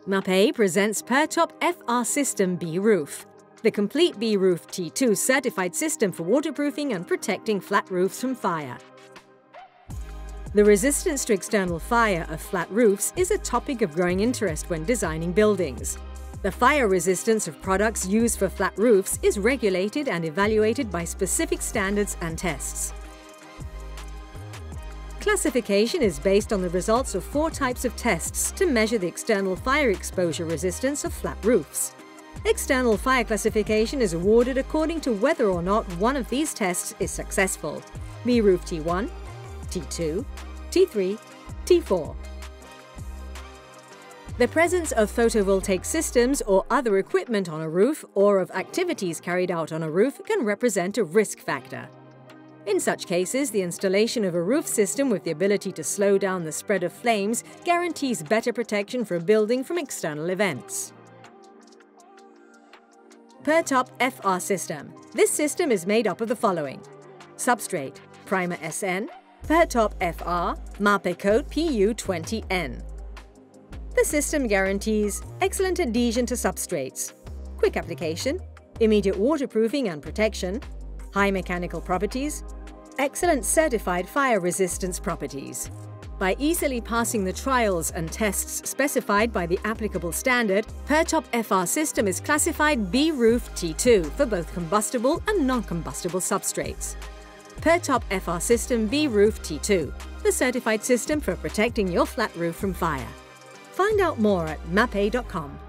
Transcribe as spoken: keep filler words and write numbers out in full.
Mapei presents PURTOP F R System BRoof, the complete BRoof T two certified system for waterproofing and protecting flat roofs from fire. The resistance to external fire of flat roofs is a topic of growing interest when designing buildings. The fire resistance of products used for flat roofs is regulated and evaluated by specific standards and tests. Classification is based on the results of four types of tests to measure the external fire exposure resistance of flat roofs. External fire classification is awarded according to whether or not one of these tests is successful: BRoof T one, T two, T three, T four. The presence of photovoltaic systems or other equipment on a roof or of activities carried out on a roof can represent a risk factor. In such cases, the installation of a roof system with the ability to slow down the spread of flames guarantees better protection for a building from external events. PURTOP F R System. This system is made up of the following: Substrate, Primer S N, PURTOP F R, Mapei code P U twenty N. The system guarantees excellent adhesion to substrates, quick application, immediate waterproofing and protection, high mechanical properties, excellent certified fire resistance properties. By easily passing the trials and tests specified by the applicable standard, PURTOP F R System is classified BRoof T two for both combustible and non-combustible substrates. PURTOP F R System BRoof T two, the certified system for protecting your flat roof from fire. Find out more at mapei dot com.